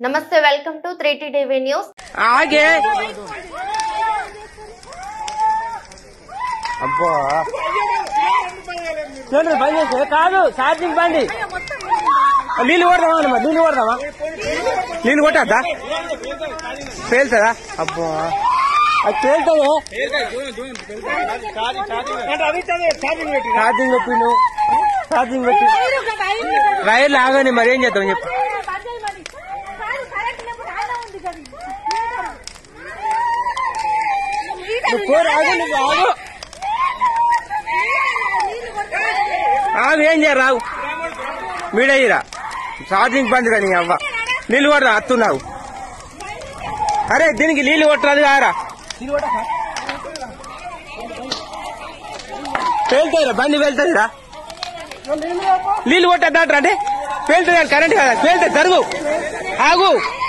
నమస్తే, welcome to 3T TV news. ఆగే అబ్బా చూడండి, బండి చేస్తే కాదు ఛార్జింగ్ బండి. నీళ్ళు కొడదామా? నీళ్ళు కొట్టద్దా? పేలుతుందా? అబ్బా అది పేలుతుంది. ఛార్జింగ్ పెట్టి రైలు ఆగని మరి ఏం చేద్దాం చెప్పు. ఆగు ఏం చేయరావు మీడయ్యిరా ఛార్జింగ్ బంద్ కానీ అవ్వ నీళ్ళు కొడరా అత్తున్నావు. అరే దీనికి నీళ్ళు కొట్టరాదు కారా, పేలుతాయిరా బండి వెళ్తుందిరా. నీళ్ళు కొట్టద్దాట్రా అంటే పేలుతుంది కరెంట్ కదా, పేలితే జరుగు ఆగు.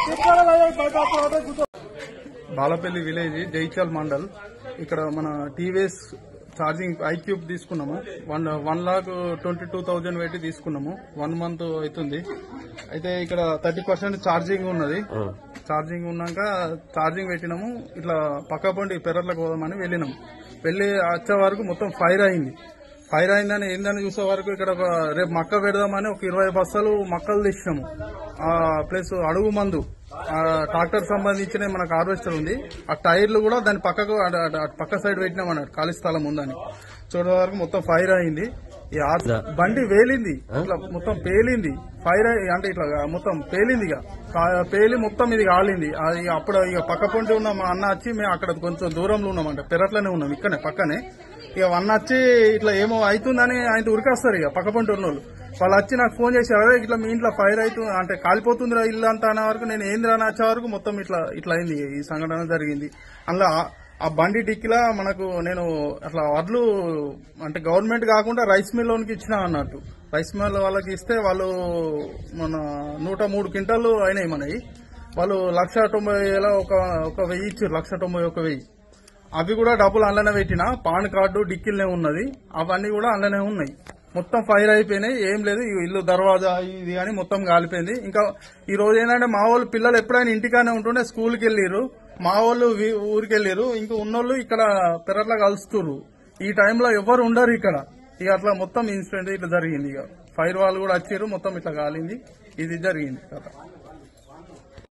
బాలపల్లి విలేజ్ జైచాల్ మండల్. ఇక్కడ మన టీవీఎస్ ఛార్జింగ్ ఐక్యూబ్ తీసుకున్నాము. 1,22,000 పెట్టి తీసుకున్నాము. 1 మంత్ అవుతుంది. అయితే ఇక్కడ 30% ఛార్జింగ్ ఉన్నది. ఛార్జింగ్ ఉన్నాక ఛార్జింగ్ పెట్టినాము. ఇట్లా పక్క పండి పెరట్లకు పోదామని వెళ్ళినాము. వెళ్ళి వచ్చే వరకు మొత్తం ఫైర్ అయింది. ఫైర్ అయిందని ఏందని చూసే వరకు ఇక్కడ రేపు మక్క పెడదామని ఒక 20 బస్తాలు మక్కలు తెచ్చినాము. ప్లస్ అడుగు మందు, ట్రాక్టర్ సంబంధించిన మనకు హార్వెస్టర్ ఉంది. ఆ టైర్లు కూడా దాని పక్కకు పక్క సైడ్ పెట్టినాం అన్నట్టు, ఖాళీ స్థలం ఉందని. చూడే వరకు మొత్తం ఫైర్ అయింది. ఈ బండి వేలింది, ఇట్లా మొత్తం పేలింది. ఫైర్ అంటే ఇట్లా మొత్తం పేలింది. ఇక పేలి మొత్తం ఇది కాలింది. అది అప్పుడు ఇక పక్క పొంటి ఉన్న మా అన్న వచ్చి మేము అక్కడ కొంచెం దూరంలో ఉన్నామంట, పెరట్లోనే ఉన్నాం ఇక్కడనే పక్కనే. ఇక వన్ వచ్చి ఇట్లా ఏమో అవుతుందని ఆయన ఉరికేస్తారు. ఇక పక్క పంట ఉన్నోళ్ళు వాళ్ళు వచ్చి నాకు ఫోన్ చేశారు, అదే ఇట్లా మీ ఇంట్లో ఫైర్ అవుతుంది అంటే కాలిపోతుందిరా ఇల్లు అంతా అనే వరకు నేను ఏందిరా అని వచ్చే వరకు మొత్తం ఇట్లా అయింది. ఈ సంఘటన జరిగింది. అందులో ఆ బండి డిక్కిలా మనకు నేను అట్లా వడ్లు అంటే గవర్నమెంట్ కాకుండా రైస్ మిల్ లోనికి ఇచ్చినా అన్నట్టు. రైస్ మిల్ వాళ్ళకి ఇస్తే వాళ్ళు మన 103 క్వింటాలు అయినాయి మనవి. వాళ్ళు 1,90,000 ఒక 1,000 ఇచ్చారు. 1,91,000. అవి కూడా డబ్బులు అందులోనే పెట్టినా. పాన్ కార్డు డిక్కిల్నే ఉన్నది. అవన్నీ కూడా అందులోనే ఉన్నాయి. మొత్తం ఫైర్ అయిపోయినాయి. ఏం లేదు, ఇల్లు దర్వాజా ఇది కానీ మొత్తం కాలిపోయింది. ఇంకా ఈ రోజు ఏంటంటే మా వాళ్ళు పిల్లలు ఎప్పుడైనా ఇంటికానే ఉంటుండే స్కూల్కి వెళ్ళిర్రు, మా వాళ్ళు ఊరికి వెళ్ళిర్రు. ఇంకా ఉన్నోళ్ళు ఇక్కడ పెరట్లా కలుస్తుర్రు. ఈ టైంలో ఎవరు ఉండరు ఇక్కడ. ఇక అట్లా మొత్తం ఇన్సిడెంట్ ఇట్లా జరిగింది. ఇక ఫైర్ వాళ్ళు కూడా వచ్చారు, మొత్తం ఇట్లా కాలింది. ఇది జరిగింది కదా.